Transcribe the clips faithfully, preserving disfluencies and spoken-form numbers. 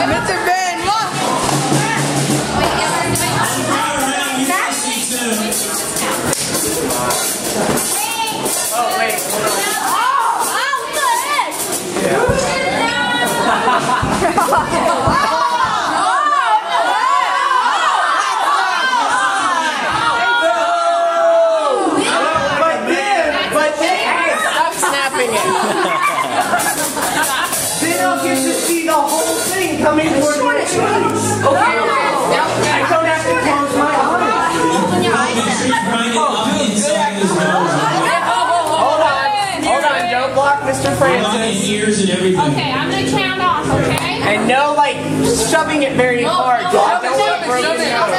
Mister Ben, look! Oh, wait. Oh, what the heck? Yeah. Then I'll get to see the whole thing coming toward my face. Okay, I don't have to close my eyes. Open your eyes. Hold on, hold on, don't block Mister Francis. Ears and everything. Okay, I'm gonna count off, okay? And no, like, shoving it very hard. no, I shove it, don't want shove it, broken shove it. nose.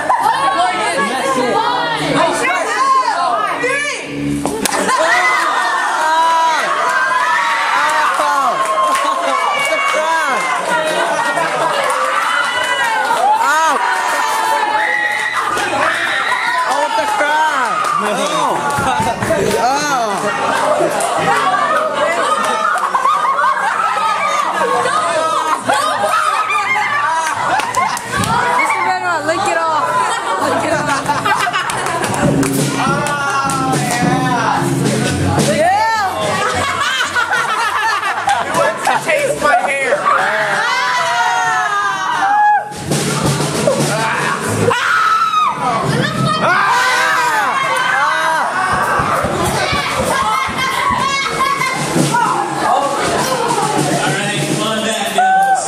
Taste my hair. Alright, come on back, devils.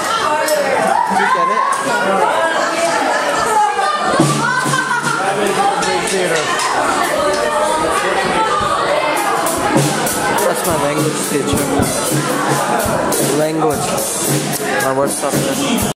That's my language teacher. Language. My WhatsApp.